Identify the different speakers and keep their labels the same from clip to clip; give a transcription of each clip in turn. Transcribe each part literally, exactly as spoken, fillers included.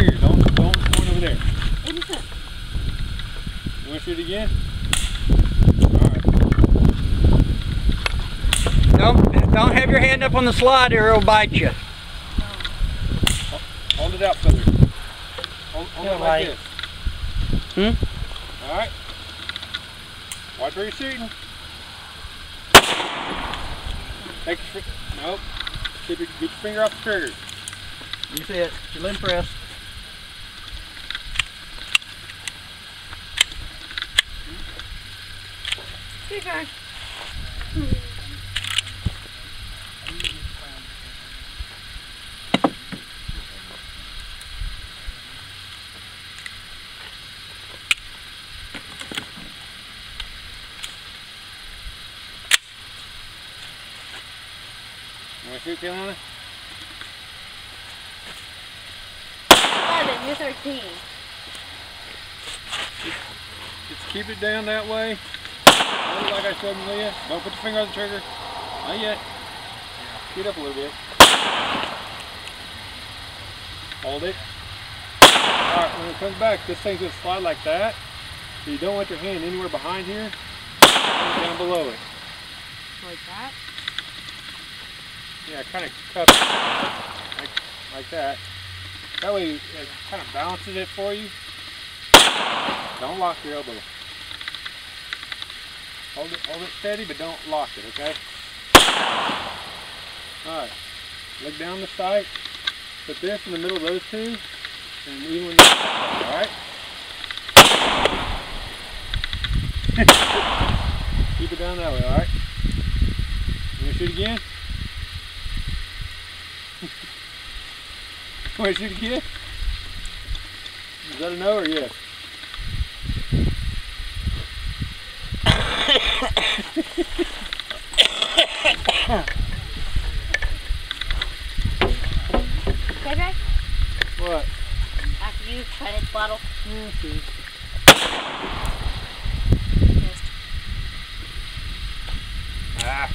Speaker 1: trigger. Don't don't point over there. You want to shoot again? Alright.
Speaker 2: Don't don't have your hand up on the slide or it'll bite you.
Speaker 1: Hold it out further. Hold, hold it like this.
Speaker 2: Hmm?
Speaker 1: Alright. Watch where you're shooting. Take your, nope. Keep your, get your finger off the trigger.
Speaker 2: You see it. Your limb press.
Speaker 3: Okay.
Speaker 1: You want to shoot, Carolina?
Speaker 3: eleven, you're thirteen.
Speaker 1: Just, just keep it down that way. Hold it like I showed you, Leah. Don't put your finger on the trigger. Not yet. Shoot up a little bit. Hold it. Alright, when it comes back, this thing's going to slide like that. So you don't want your hand anywhere behind here. Down below it.
Speaker 3: Like that?
Speaker 1: Yeah, kind of cup it. Like, like that. That way it kind of balances it for you. Don't lock your elbow. Hold it, hold it steady, but don't lock it, okay? Alright. Look down the sight. Put this in the middle of those two. And even alright? Keep it down that way, alright? You want to shoot again? You want to shoot again? Is that a no or yes?
Speaker 3: Okay,
Speaker 1: What?
Speaker 3: after you try to hit the bottle.
Speaker 1: Yeah, see.
Speaker 3: Missed.
Speaker 1: Ah.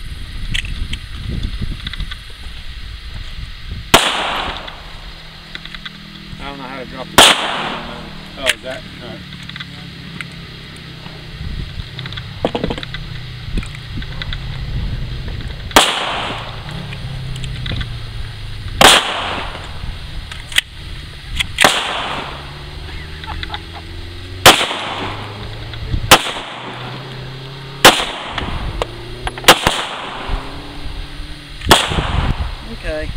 Speaker 1: I don't know how to drop the oh, is that? Alright.
Speaker 2: Okay.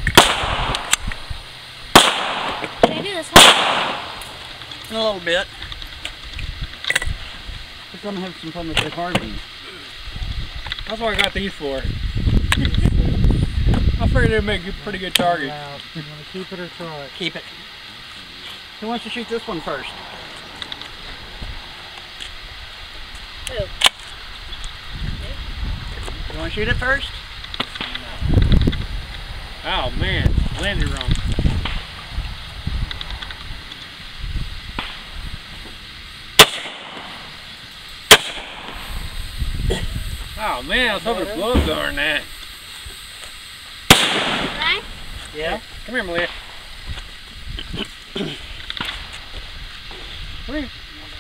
Speaker 3: Can I do this one?
Speaker 2: In a little bit. We're gonna have some fun with the carbine.
Speaker 1: That's what I got these for. I figured they'd make a pretty good target.
Speaker 4: You want to keep it or try it?
Speaker 2: Keep it. Who wants to shoot this one first?
Speaker 3: Who?
Speaker 2: You want to shoot it first?
Speaker 1: Oh man, landed wrong. Oh man, I was hoping gloves are in that.
Speaker 3: Right?
Speaker 2: Yeah.
Speaker 1: Come here, Malia. Come here.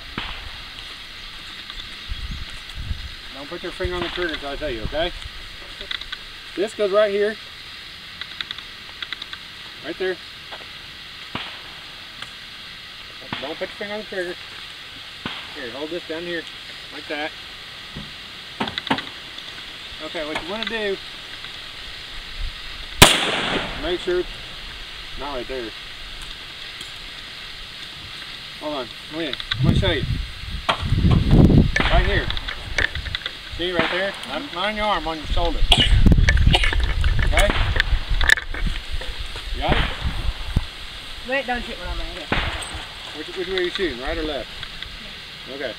Speaker 1: Don't put your finger on the trigger until I tell you, okay? This goes right here. Right there. Don't put your finger on the trigger. Here, hold this down here. Like that. Okay, what you want to do, make sure it's not right there. Hold on, come in. I'm going to show you. Right here. See right there? Not, not on your arm, on your shoulder. Okay? You got it?
Speaker 3: Wait, don't shoot one on my head.
Speaker 1: Which, which way are you shooting, right or left? Okay.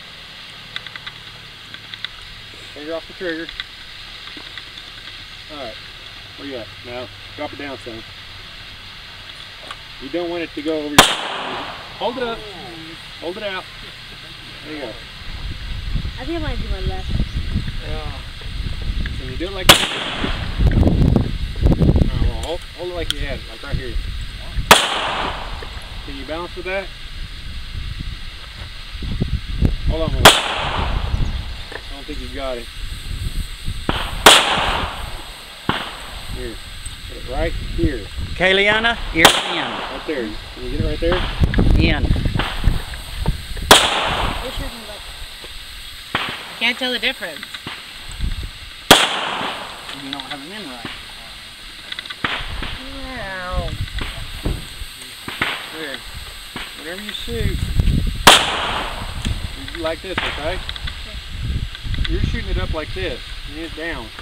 Speaker 1: Finger off the trigger. Alright, where you at? Now, drop it down some. You don't want it to go over your... Hold it up. Hold it out. There you go.
Speaker 3: I think I might do my left.
Speaker 1: Yeah. So you do it like that. Oh, well, hold, hold it like you had it, like right here. Can you balance with that? Hold on a minute. I don't think you got it. Here. Put it right here.
Speaker 2: Kayliana, ear in.
Speaker 1: Right there. Can you get it right there?
Speaker 2: In.
Speaker 3: Which one is like?
Speaker 5: I can't tell the difference.
Speaker 2: You don't have them in right.
Speaker 5: Wow.
Speaker 1: There. Whenever you shoot, you do like this, okay? You're shooting it up like this. You need it down.